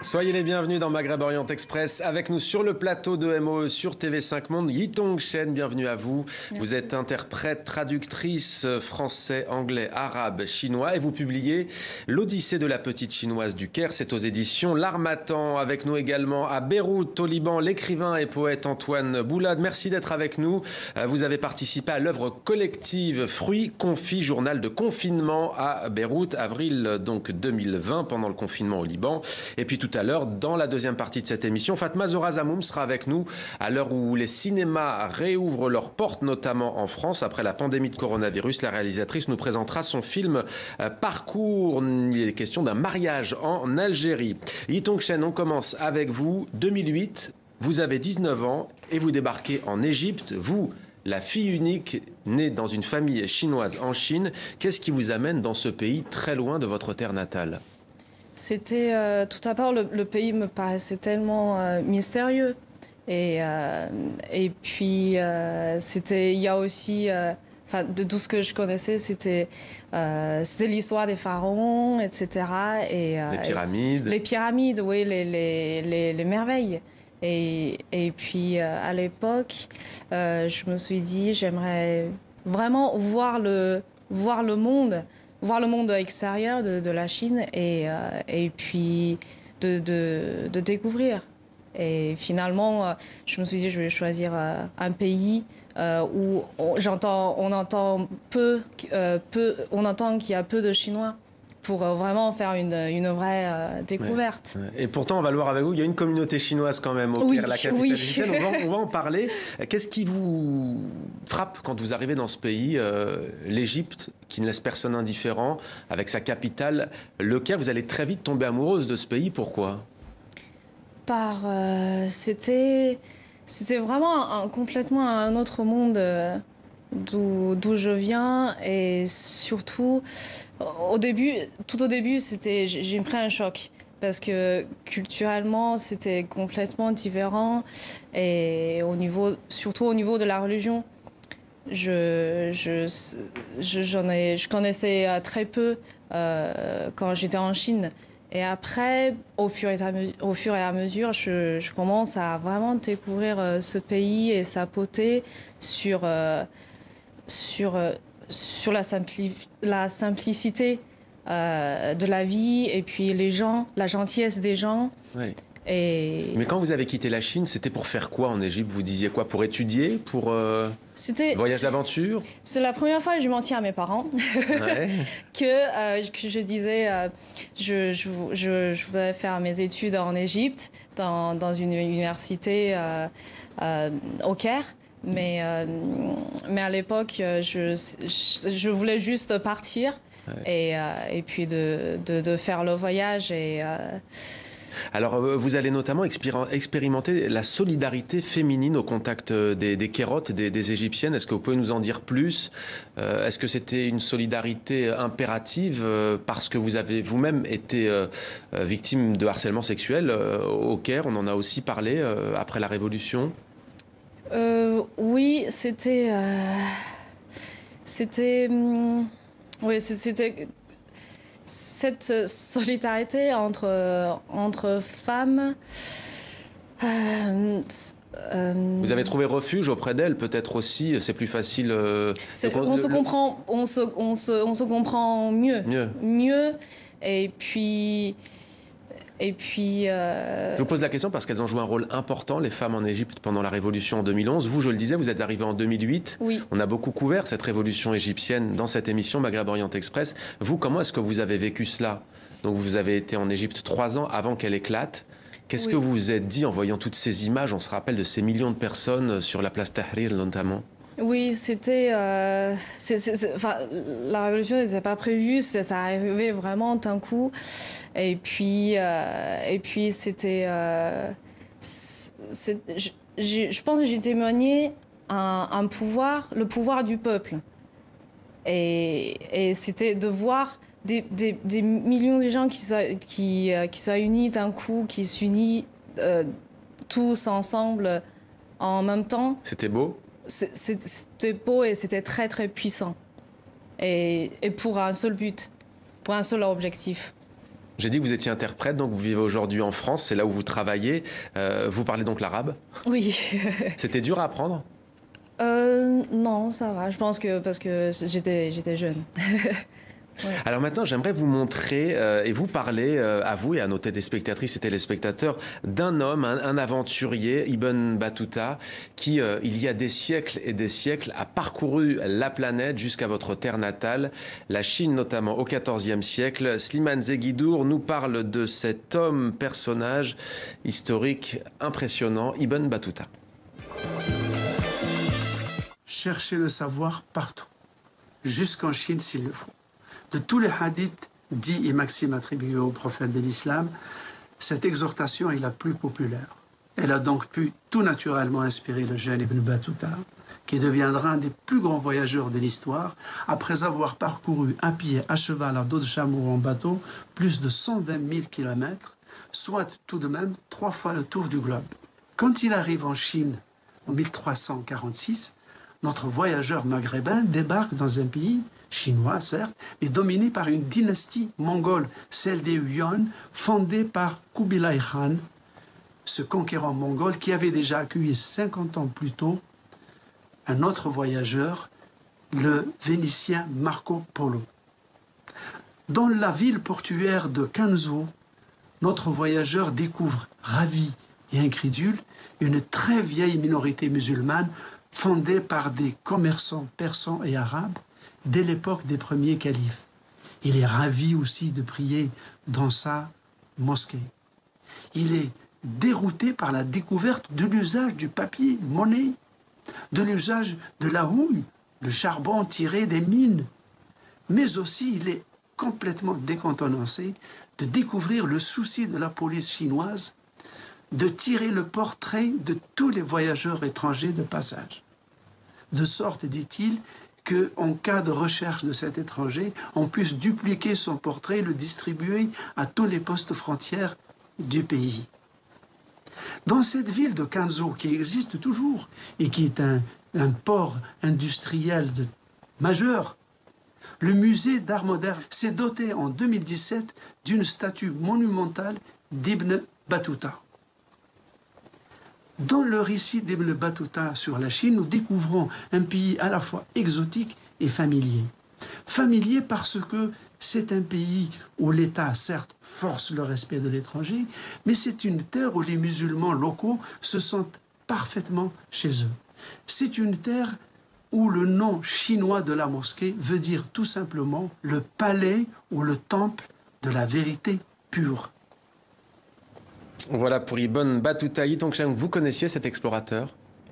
Soyez les bienvenus dans Maghreb Orient Express. Avec nous sur le plateau de MOE sur TV5 Monde, Yitong Chen, bienvenue à vous. Merci. Vous êtes interprète, traductrice français, anglais, arabe, chinois et vous publiez L'Odyssée de la petite chinoise du Caire. C'est aux éditions L'Harmattan. Avec nous également à Beyrouth, au Liban, l'écrivain et poète Antoine Boulad. Merci d'être avec nous. Vous avez participé à l'œuvre collective Fruits Confits, journal de confinement à Beyrouth, avril donc 2020, pendant le confinement au Liban. Et puis tout à l'heure, dans la deuxième partie de cette émission, Fatma Zorazamoum sera avec nous à l'heure où les cinémas réouvrent leurs portes, notamment en France. Après la pandémie de coronavirus, la réalisatrice nous présentera son film Parcours. Il est question d'un mariage en Algérie. Yitong Chen, on commence avec vous. 2008, vous avez 19 ans et vous débarquez en Égypte. Vous, la fille unique née dans une famille chinoise en Chine. Qu'est-ce qui vous amène dans ce pays très loin de votre terre natale ? C'était tout d'abord le pays me paraissait tellement mystérieux et puis c'était il y a aussi de tout ce que je connaissais c'était l'histoire des pharaons, etc. Et les pyramides, oui, les merveilles. Et puis à l'époque je me suis dit j'aimerais vraiment voir le monde extérieur de la Chine et puis de découvrir. Et finalement, je me suis dit, je vais choisir un pays où on entend qu'il y a peu de Chinois pour vraiment faire une vraie découverte. Ouais. Et pourtant, on va le voir avec vous, il y a une communauté chinoise quand même au Caire, la capitale égyptienne. On va en parler. Qu'est-ce qui vous frappe quand vous arrivez dans ce pays, l'Égypte, qui ne laisse personne indifférent, avec sa capitale, le Caire? Vous allez très vite tomber amoureuse de ce pays. Pourquoi? C'était vraiment complètement un autre monde d'où je viens, et surtout tout au début j'ai pris un choc parce que culturellement c'était complètement différent, et surtout au niveau de la religion je connaissais très peu quand j'étais en Chine. Et après, au fur et à mesure, je commence à vraiment découvrir ce pays et sa beauté sur la simplicité de la vie, et puis les gens, la gentillesse des gens. Oui. Mais quand vous avez quitté la Chine, c'était pour faire quoi en Égypte? Vous disiez quoi? Pour étudier? Pour voyage d'aventure? C'est la première fois que je mentis à mes parents. Ouais. que je disais je voulais faire mes études en Égypte, dans une université au Caire. Mais à l'époque, je voulais juste partir, ouais. Et puis de faire le voyage. Alors, vous allez notamment expérimenter la solidarité féminine au contact des Kérotes, des Égyptiennes. Est-ce que vous pouvez nous en dire plus? Est-ce que c'était une solidarité impérative parce que vous avez vous-même été victime de harcèlement sexuel au Caire? On en a aussi parlé après la Révolution. Oui, c'était cette solidarité entre femmes. Vous avez trouvé refuge auprès d'elles, peut-être aussi, c'est plus facile. On se comprend mieux. Et puis Je vous pose la question parce qu'elles ont joué un rôle important, les femmes en Égypte, pendant la Révolution en 2011. Vous, je le disais, vous êtes arrivé en 2008. Oui. On a beaucoup couvert cette révolution égyptienne dans cette émission Maghreb Orient Express. Vous, comment est-ce que vous avez vécu cela? Donc vous avez été en Égypte 3 ans avant qu'elle éclate. Qu'est-ce que vous vous êtes dit en voyant toutes ces images? On se rappelle de ces millions de personnes sur la place Tahrir notamment. Oui, c'était... la révolution n'était pas prévue, ça arrivait vraiment d'un coup. Et puis c'était... je pense que j'ai témoigné le pouvoir du peuple. Et c'était de voir des millions de gens qui sont unis d'un coup, qui s'unissent tous ensemble en même temps. C'était beau? C'était beau et c'était très très puissant. Et pour un seul but, pour un seul objectif. J'ai dit que vous étiez interprète, donc vous vivez aujourd'hui en France, c'est là où vous travaillez. Vous parlez donc l'arabe? Oui. C'était dur à apprendre? Non, ça va. Je pense que parce que j'étais jeune. Ouais. Alors maintenant, j'aimerais vous montrer et vous parler à vous et à nos téléspectatrices et téléspectateurs d'un homme, un aventurier, Ibn Battuta, qui, il y a des siècles et des siècles, a parcouru la planète jusqu'à votre terre natale, la Chine notamment au XIVe siècle. Slimane Zeguidour nous parle de cet homme, personnage historique impressionnant, Ibn Battuta. Cherchez le savoir partout, jusqu'en Chine s'il le faut. De tous les hadiths dits et maximes attribués au prophète de l'islam, cette exhortation est la plus populaire. Elle a donc pu tout naturellement inspirer le jeune Ibn Battuta, qui deviendra un des plus grands voyageurs de l'histoire, après avoir parcouru à pied, à cheval, à dos de chameau ou en bateau, plus de 120 000 kilomètres, soit tout de même 3 fois le tour du globe. Quand il arrive en Chine en 1346, notre voyageur maghrébin débarque dans un pays chinois, certes, mais dominé par une dynastie mongole, celle des Yuan, fondée par Kubilai Khan, ce conquérant mongol qui avait déjà accueilli 50 ans plus tôt un autre voyageur, le Vénitien Marco Polo. Dans la ville portuaire de Quanzhou, notre voyageur découvre, ravi et incrédule, une très vieille minorité musulmane fondée par des commerçants persans et arabes dès l'époque des premiers califes. Il est ravi aussi de prier dans sa mosquée. Il est dérouté par la découverte de l'usage du papier monnaie, de l'usage de la houille, le charbon tiré des mines. Mais aussi, il est complètement décontenancé de découvrir le souci de la police chinoise de tirer le portrait de tous les voyageurs étrangers de passage. De sorte, dit-il, qu'en cas de recherche de cet étranger, on puisse dupliquer son portrait et le distribuer à tous les postes frontières du pays. Dans cette ville de Quanzhou, qui existe toujours et qui est un port industriel majeur, le musée d'art moderne s'est doté en 2017 d'une statue monumentale d'Ibn Battuta. Dans le récit d'Ibn Battuta sur la Chine, nous découvrons un pays à la fois exotique et familier. Familier parce que c'est un pays où l'État, certes, force le respect de l'étranger, mais c'est une terre où les musulmans locaux se sentent parfaitement chez eux. C'est une terre où le nom chinois de la mosquée veut dire tout simplement le palais ou le temple de la vérité pure. Voilà pour Ibn Battuta. Yi Tongcheng, vous connaissiez cet explorateur?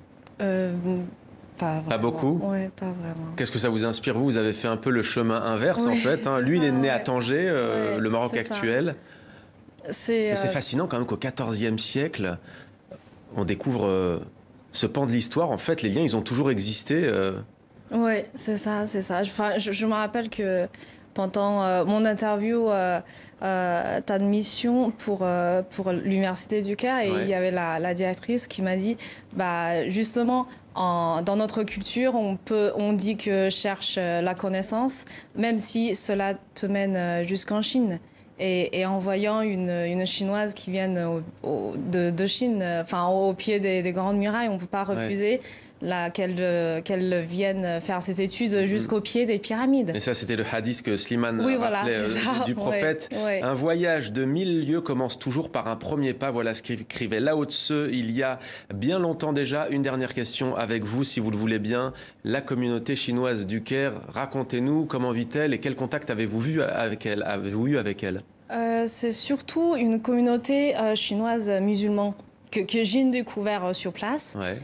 Pas beaucoup? Ouais, pas vraiment. Qu'est-ce que ça vous inspire? Vous avez fait un peu le chemin inverse, en fait. Hein. Lui, il est né à Tanger, le Maroc actuel. C'est fascinant quand même qu'au XIVe siècle, on découvre ce pan de l'histoire. En fait, les liens, ils ont toujours existé. Oui, c'est ça. Enfin, je me rappelle que pendant mon interview d'admission pour l'Université du Caire, et il y avait la directrice qui m'a dit, bah, justement, dans notre culture, on dit que cherche la connaissance, même si cela te mène jusqu'en Chine. Et en voyant une Chinoise qui vient de Chine, enfin au pied des grandes murailles, on ne peut pas refuser qu'elle vienne faire ses études jusqu'au pied des pyramides. Et ça, c'était le hadith que Slimane rappelait du prophète. Ouais. Un voyage de 1000 lieues commence toujours par un premier pas. Voilà ce qu'écrivait Lao Tse il y a bien longtemps déjà. Une dernière question avec vous, si vous le voulez bien. La communauté chinoise du Caire, racontez-nous comment vit-elle et quel contact avez-vous eu avec elle? C'est surtout une communauté chinoise musulmane que j'ai découvert sur place. Ouais.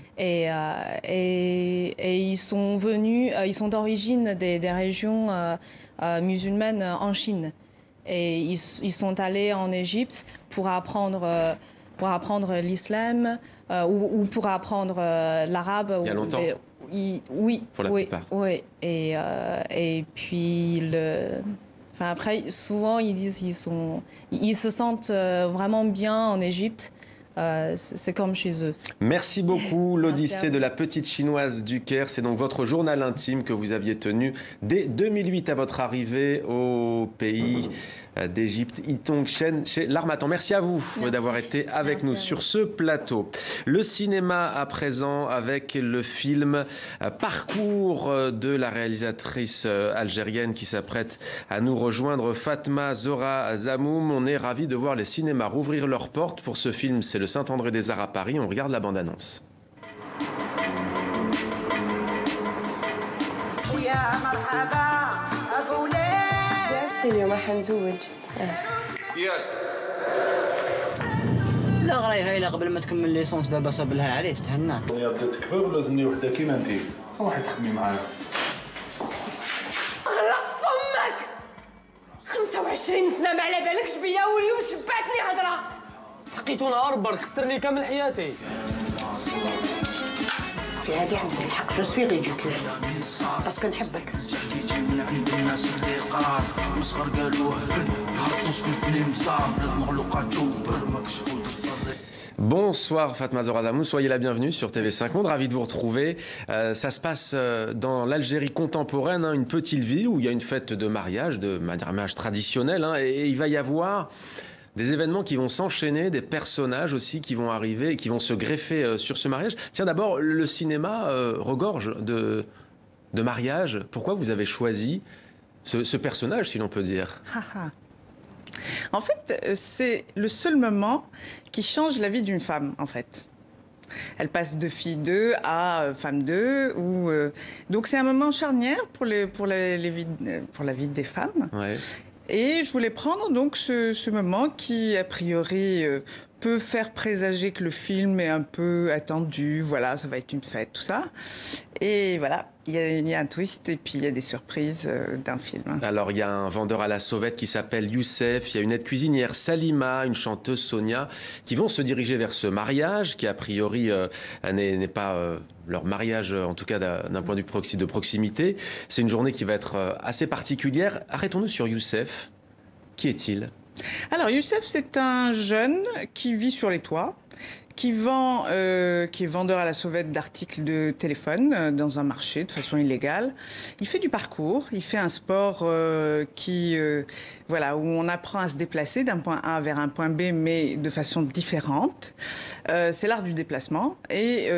Et ils sont venus, ils sont d'origine des régions musulmanes en Chine. Et ils sont allés en Égypte pour apprendre l'islam ou pour apprendre l'arabe. Il y a longtemps? Oui. Pour la plupart. Oui. Et puis Enfin, après, souvent, ils disent qu'ils se sentent vraiment bien en Égypte. c'est comme chez eux. Merci beaucoup, l'Odyssée de la petite chinoise du Caire. C'est donc votre journal intime que vous aviez tenu dès 2008 à votre arrivée au pays d'Égypte, Yitong-Chen, chez L'Harmattan. Merci à vous d'avoir été avec nous sur ce plateau. Le cinéma à présent avec le film Parcours de la réalisatrice algérienne qui s'apprête à nous rejoindre, Fatma Zora Zamoum. On est ravis de voir les cinémas rouvrir leurs portes. Pour ce film, c'est le Saint-André-des-Arts à Paris. On regarde la bande-annonce. اليوم راح نزوج ياس لا غراي غايله قبل ما تكمل ليسونس بابا صاب لها عريس تهناك. يا بدات تكبر ولازمني وحده كيما انت روحي تخمي معايا. غلق فمك 25 سنه ما على بالكش بيا واليوم شبعتني هضره. سقيتو نهار برك خسرني كامل حياتي. في هذه عندك الحق جو سوي ريديكول باسكو نحبك. يجي من عند الناس اللي قرار مصغر قالوه هبطوا سكنتني مصاب المخلوقات جوبر مكشوط. Bonsoir Fatma Zora Zamoum, soyez la bienvenue sur TV5 Monde, ravi de vous retrouver. Ça se passe dans l'Algérie contemporaine, une petite ville où il y a une fête de mariage, de mariage traditionnel, et il va y avoir des événements qui vont s'enchaîner, des personnages aussi qui vont arriver et qui vont se greffer sur ce mariage. Tiens, d'abord, le cinéma regorge de mariage. Pourquoi vous avez choisi ce personnage, si l'on peut dire? En fait, c'est le seul moment qui change la vie d'une femme, en fait. Elle passe de fille 2 à femme 2. Donc c'est un moment charnière pour la vie des femmes. Ouais. Et je voulais prendre donc ce moment qui, a priori, peut faire présager que le film est un peu attendu. Voilà, ça va être une fête, tout ça. Et voilà, il y a un twist et puis il y a des surprises dans le film. Alors, il y a un vendeur à la sauvette qui s'appelle Youssef, il y a une aide cuisinière Salima, une chanteuse Sonia, qui vont se diriger vers ce mariage qui, a priori, n'est pas leur mariage, en tout cas d'un point de vue de proximité. C'est une journée qui va être assez particulière. Arrêtons-nous sur Youssef. Qui est-il ? Alors, Youssef, c'est un jeune qui vit sur les toits, qui est vendeur à la sauvette d'articles de téléphone dans un marché de façon illégale. Il fait du parcours, il fait un sport où on apprend à se déplacer d'un point A vers un point B, mais de façon différente. C'est l'art du déplacement et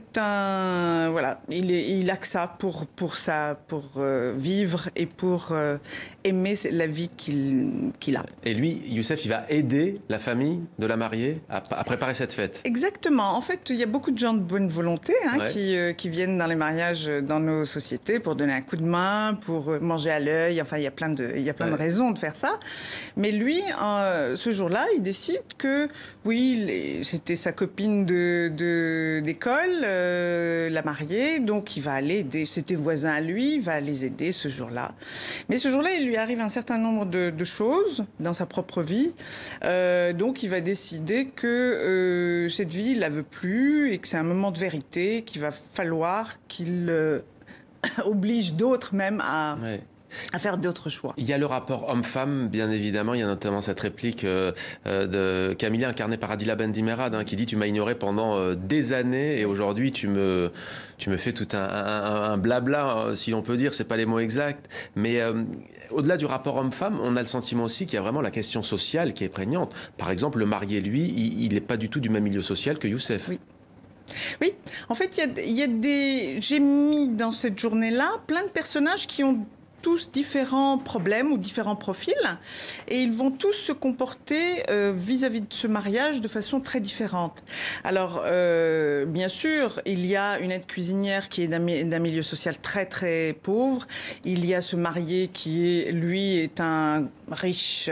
il a que ça pour vivre et pour aimer la vie qu'il a. Et lui, Youssef, il va aider la famille de la mariée à préparer cette fête. Exactement. En fait, il y a beaucoup de gens de bonne volonté qui viennent dans les mariages dans nos sociétés pour donner un coup de main, pour manger à l'œil. Enfin, il y a plein de raisons de faire ça. Mais lui, ce jour-là, il décide que, c'était sa copine d'école, la mariée, donc il va aller aider. C'était voisin à lui, il va les aider ce jour-là. Mais ce jour-là, il lui arrive un certain nombre de choses dans sa propre vie. Donc, il va décider que cette vie, il la veut plus et que c'est un moment de vérité, qu'il va falloir qu'il oblige d'autres même à faire d'autres choix. Il y a le rapport homme-femme, bien évidemment. Il y a notamment cette réplique de Camilla, incarnée par Adila Bendimerad, qui dit « Tu m'as ignoré pendant des années et aujourd'hui tu me fais tout un blabla, si l'on peut dire, c'est pas les mots exacts. » Mais au-delà du rapport homme-femme, on a le sentiment aussi qu'il y a vraiment la question sociale qui est prégnante. Par exemple, le marié, lui, il n'est pas du tout du même milieu social que Youssef. Oui, en fait, j'ai mis dans cette journée-là plein de personnages qui ont tous différents problèmes ou différents profils et ils vont tous se comporter vis-à-vis de ce mariage de façon très différente. Alors, bien sûr, il y a une aide cuisinière qui est d'un milieu social très très pauvre. Il y a ce marié qui est un riche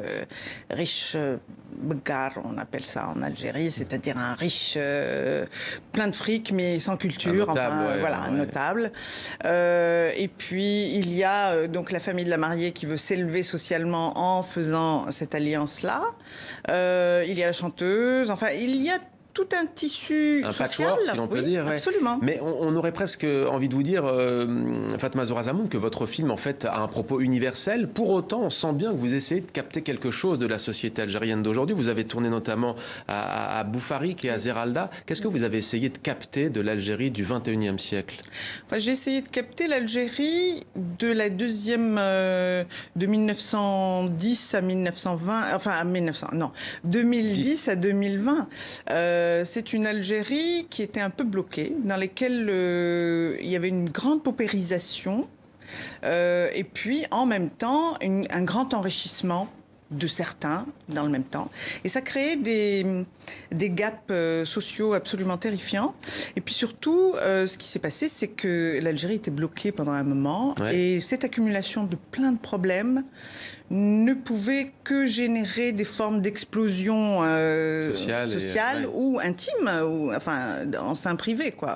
Bgar, on appelle ça en Algérie, c'est-à-dire un riche plein de fric mais sans culture, un notable. Et puis il y a donc la famille de la mariée qui veut s'élever socialement en faisant cette alliance-là. Il y a la chanteuse, enfin il y a tout un tissu un social. patchwork, si l'on peut dire. Ouais. Absolument. Mais on aurait presque envie de vous dire, Fatma Zohra-Zamoun, que votre film, en fait, a un propos universel. Pour autant, on sent bien que vous essayez de capter quelque chose de la société algérienne d'aujourd'hui. Vous avez tourné notamment à Boufarik et à Zeralda. Qu'est-ce que vous avez essayé de capter de l'Algérie du 21e siècle? Enfin, j'ai essayé de capter l'Algérie de la deuxième... de 1910 à 1920... Enfin, à 1900... Non, 2010 à 2020. C'est une Algérie qui était un peu bloquée, dans laquelle il y avait une grande paupérisation et puis en même temps un grand enrichissement de certains dans le même temps. Et ça créait des gaps sociaux absolument terrifiants. Et puis surtout, ce qui s'est passé, c'est que l'Algérie était bloquée pendant un moment et cette accumulation de plein de problèmes ne pouvait que générer des formes d'explosion sociale ou intime, ou enfin en sein privé, quoi.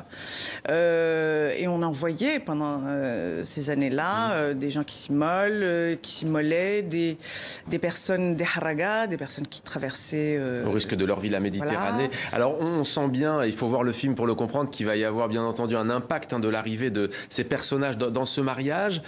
Et on en voyait pendant ces années-là des gens qui s'immolaient, des personnes, des haragas, des personnes qui traversaient au risque de leur vie la Méditerranée. Voilà. Alors on sent bien, il faut voir le film pour le comprendre, qu'il va y avoir bien entendu un impact de l'arrivée de ces personnages dans ce mariage.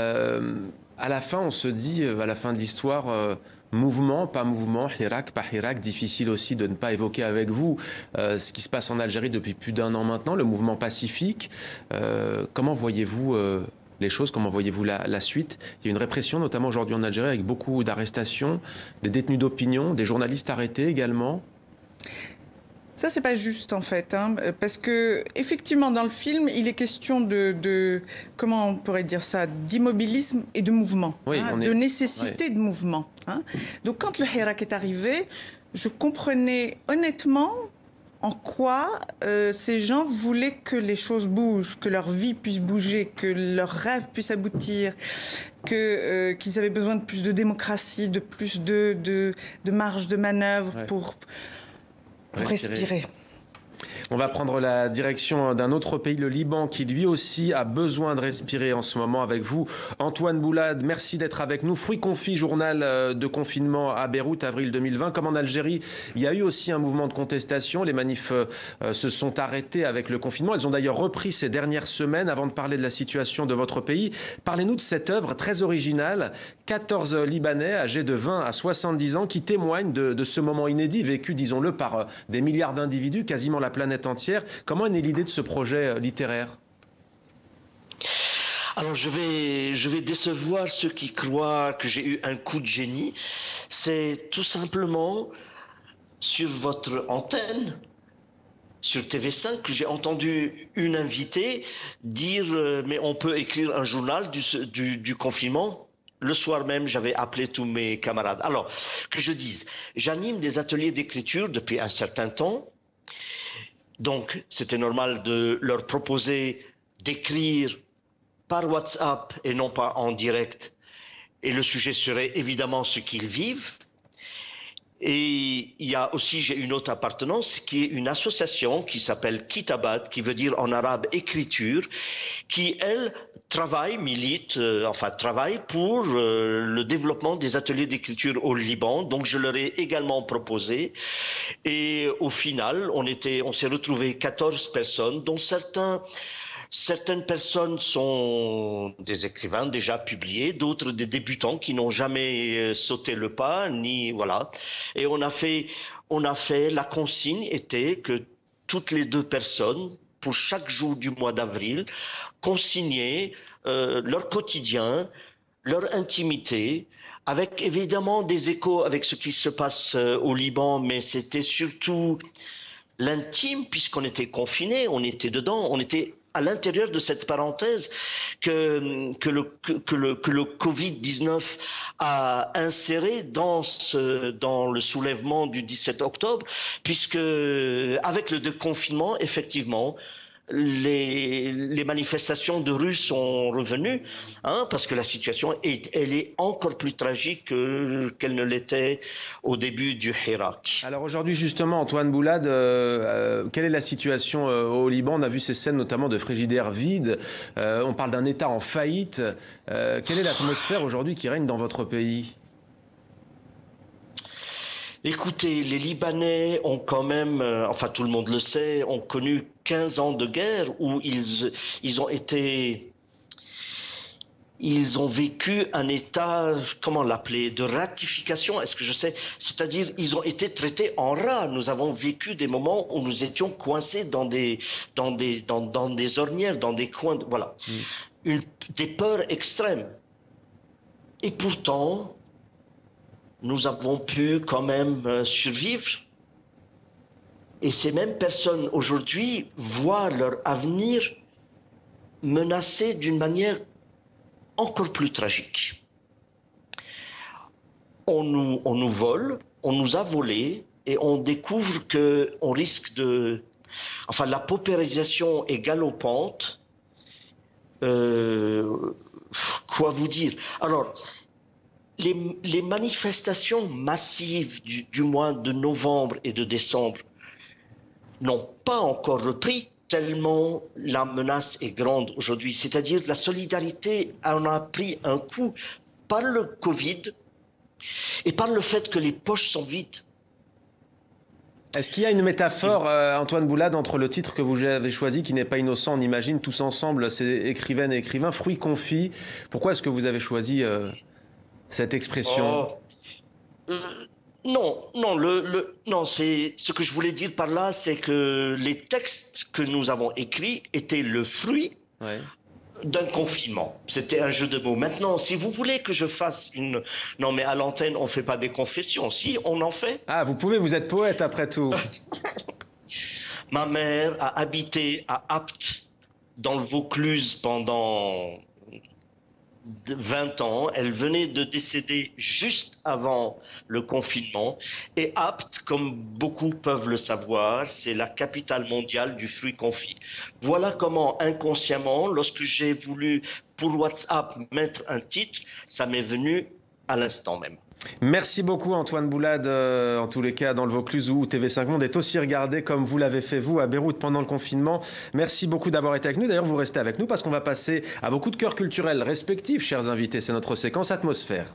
À la fin, on se dit, à la fin de l'histoire, mouvement, pas mouvement, Hirak, pas Hirak, difficile aussi de ne pas évoquer avec vous ce qui se passe en Algérie depuis plus d'1 an maintenant, le mouvement pacifique. Comment voyez-vous les choses, comment voyez-vous la suite? Il y a une répression, notamment aujourd'hui en Algérie, avec beaucoup d'arrestations, des détenus d'opinion, des journalistes arrêtés également. Ça, c'est pas juste, en fait, hein, parce que, effectivement, dans le film, il est question de comment on pourrait dire ça, d'immobilisme et de mouvement, de nécessité de mouvement. Hein. Donc, quand le Hirak est arrivé, je comprenais honnêtement en quoi ces gens voulaient que les choses bougent, que leur vie puisse bouger, que leurs rêves puissent aboutir, qu'ils avaient besoin de plus de démocratie, de plus de marge de manœuvre pour respirer. On va prendre la direction d'un autre pays, le Liban, qui lui aussi a besoin de respirer en ce moment avec vous. Antoine Boulad, merci d'être avec nous. Fruits confits, journal de confinement à Beyrouth, avril 2020. Comme en Algérie, il y a eu aussi un mouvement de contestation. Les manifs se sont arrêtés avec le confinement. Elles ont d'ailleurs repris ces dernières semaines. Avant de parler de la situation de votre pays, parlez-nous de cette œuvre très originale. 14 Libanais âgés de 20 à 70 ans qui témoignent de ce moment inédit vécu, disons-le, par des milliards d'individus, quasiment la planète entière. Comment est née l'idée de ce projet littéraire? Alors je vais décevoir ceux qui croient que j'ai eu un coup de génie. C'est tout simplement sur votre antenne, sur TV5, que j'ai entendu une invitée dire mais on peut écrire un journal du confinement. Le soir même, j'avais appelé tous mes camarades. Alors, que je dise, j'anime des ateliers d'écriture depuis un certain temps. Donc, c'était normal de leur proposer d'écrire par WhatsApp et non pas en direct. Et le sujet serait évidemment ce qu'ils vivent. Et il y a aussi, j'ai une autre appartenance qui est une association qui s'appelle Kitabat, qui veut dire en arabe écriture, qui, elle, travaille pour le développement des ateliers d'écriture au Liban. Donc je leur ai également proposé. Et au final, on s'est retrouvés 14 personnes, dont certaines personnes sont des écrivains déjà publiés, d'autres des débutants qui n'ont jamais sauté le pas, voilà. Et on a fait, la consigne était que toutes les 2 personnes, pour chaque jour du mois d'avril, consignaient leur quotidien, leur intimité, avec évidemment des échos avec ce qui se passe au Liban, mais c'était surtout l'intime, puisqu'on était confinés, on était dedans, on était à l'intérieur de cette parenthèse que le Covid-19 a inséré dans le soulèvement du 17 octobre, puisque avec le déconfinement, effectivement, les manifestations de rue sont revenues, parce que la situation elle est encore plus tragique qu'elle ne l'était au début du Hirak. Alors aujourd'hui justement, Antoine Boulad, quelle est la situation au Liban? On a vu ces scènes notamment de frigidaires vides, on parle d'un État en faillite. Quelle est l'atmosphère aujourd'hui qui règne dans votre pays? Écoutez, les Libanais ont quand même, enfin tout le monde le sait, ont connu 15 ans de guerre où ils ont été... Ils ont vécu un état, comment l'appeler, de ratification, est-ce que je sais? C'est-à-dire, ils ont été traités en rats. Nous avons vécu des moments où nous étions coincés dans des ornières, dans des coins, voilà. Des peurs extrêmes. Et pourtant, nous avons pu quand même survivre. Et ces mêmes personnes, aujourd'hui, voient leur avenir menacé d'une manière encore plus tragique. On nous vole, on nous a volé et on découvre qu'on risque de... Enfin, la paupérisation est galopante. Quoi vous dire? Alors, les manifestations massives du mois de novembre et de décembre n'ont pas encore repris, tellement la menace est grande aujourd'hui. C'est-à-dire la solidarité en a pris un coup par le Covid et par le fait que les poches sont vides. Est-ce qu'il y a une métaphore, Antoine Boulade, entre le titre que vous avez choisi, qui n'est pas innocent, on imagine, tous ensemble, c'est écrivaine et écrivain, fruits confits. Pourquoi est-ce que vous avez choisi cette expression? Non, c'est ce que je voulais dire par là, c'est que les textes que nous avons écrits étaient le fruit d'un confinement. C'était un jeu de mots. Maintenant, si vous voulez que je fasse une... Non, mais à l'antenne, on ne fait pas des confessions. Si, on en fait. Ah, vous pouvez, vous êtes poète après tout. Ma mère a habité à Apt, dans le Vaucluse, pendant 20 ans. Elle venait de décéder juste avant le confinement. Et Apt, comme beaucoup peuvent le savoir, c'est la capitale mondiale du fruit confit. Voilà comment, inconsciemment, lorsque j'ai voulu, pour WhatsApp, mettre un titre, ça m'est venu à l'instant même. Merci beaucoup Antoine Boulade, en tous les cas dans le Vaucluse où TV5 Monde est aussi regardé comme vous l'avez fait vous à Beyrouth pendant le confinement. Merci beaucoup d'avoir été avec nous. D'ailleurs vous restez avec nous parce qu'on va passer à vos coups de cœur culturels respectifs, chers invités. C'est notre séquence Atmosphère.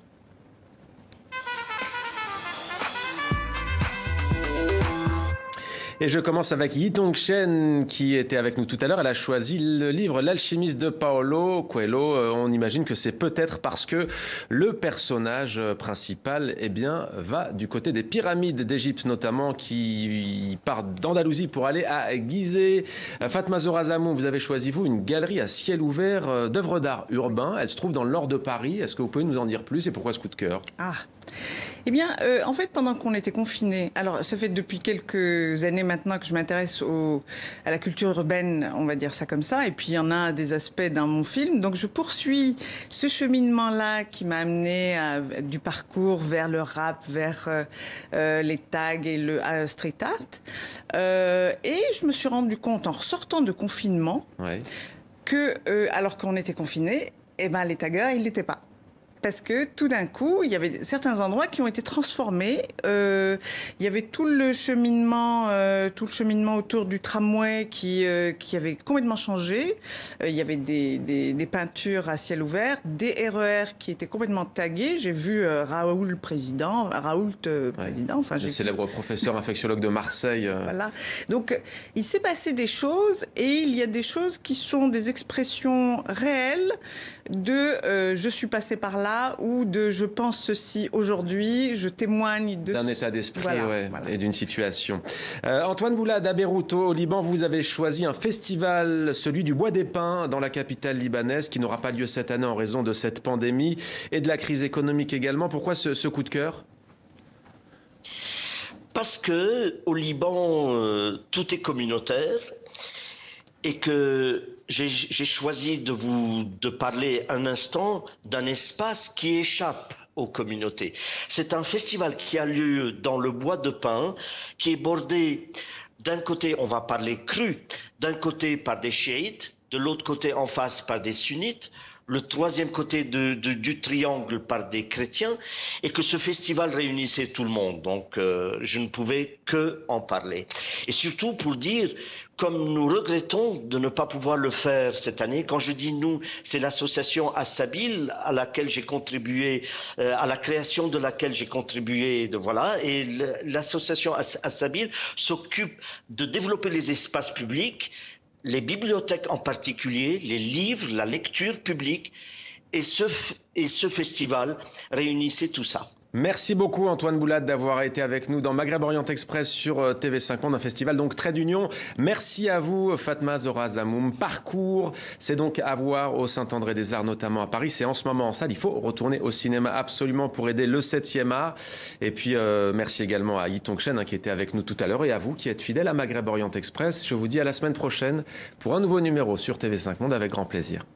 Et je commence avec Yi Tong-Chen qui était avec nous tout à l'heure. Elle a choisi le livre L'alchimiste de Paolo Coelho. On imagine que c'est peut-être parce que le personnage principal va du côté des pyramides d'Égypte notamment, qui part d'Andalousie pour aller à Gizeh. Fatma Zorazamou, vous avez choisi vous une galerie à ciel ouvert d'œuvres d'art urbain. Elle se trouve dans le nord de Paris. Est-ce que vous pouvez nous en dire plus et pourquoi ce coup de cœur? Eh bien, en fait, pendant qu'on était confinés, alors ça fait depuis quelques années maintenant que je m'intéresse à la culture urbaine, on va dire ça comme ça, et puis il y en a des aspects dans mon film. Donc je poursuis ce cheminement-là qui m'a amené du parcours vers le rap, vers les tags et le street art. Et je me suis rendu compte en ressortant de confinement que, alors qu'on était confinés, eh ben, les taggers, ils l'étaient pas. Parce que tout d'un coup, il y avait certains endroits qui ont été transformés. Il y avait tout le cheminement autour du tramway qui avait complètement changé. Il y avait des peintures à ciel ouvert, des RER qui étaient complètement tagués. J'ai vu Raoult président, enfin le célèbre professeur infectiologue de Marseille. Voilà. Donc il s'est passé des choses et il y a des choses qui sont des expressions réelles de je suis passé par là ou de je pense ceci aujourd'hui, je témoigne d'un état d'esprit et d'une situation. Antoine Boulade, à Beyrouth, au Liban, vous avez choisi un festival, celui du Bois des Pins, dans la capitale libanaise, qui n'aura pas lieu cette année en raison de cette pandémie et de la crise économique également. Pourquoi ce coup de cœur? Parce que au Liban, tout est communautaire et que j'ai choisi de parler un instant d'un espace qui échappe aux communautés. C'est un festival qui a lieu dans le Bois de Pins, qui est bordé d'un côté, on va parler cru, d'un côté par des chiites, de l'autre côté en face par des sunnites, le troisième côté du triangle par des chrétiens, et que ce festival réunissait tout le monde. Donc, je ne pouvais que en parler. Et surtout pour dire, comme nous regrettons de ne pas pouvoir le faire cette année, quand je dis nous, c'est l'association As-Sabil à laquelle j'ai contribué, à la création de laquelle j'ai contribué, voilà, et l'association As-Sabil s'occupe de développer les espaces publics, les bibliothèques en particulier, les livres, la lecture publique, et ce festival réunissait tout ça. Merci beaucoup Antoine Boulade d'avoir été avec nous dans Maghreb Orient Express sur TV5 Monde, un festival donc Trait d'Union. Merci à vous Fatma Zora Zamoum. Parcours, c'est donc à voir au Saint-André-des-Arts, notamment à Paris. C'est en ce moment en salle. Il faut retourner au cinéma absolument pour aider le 7e art. Et puis merci également à Yi Tongchen qui était avec nous tout à l'heure, et à vous qui êtes fidèles à Maghreb Orient Express. Je vous dis à la semaine prochaine pour un nouveau numéro sur TV5 Monde avec grand plaisir.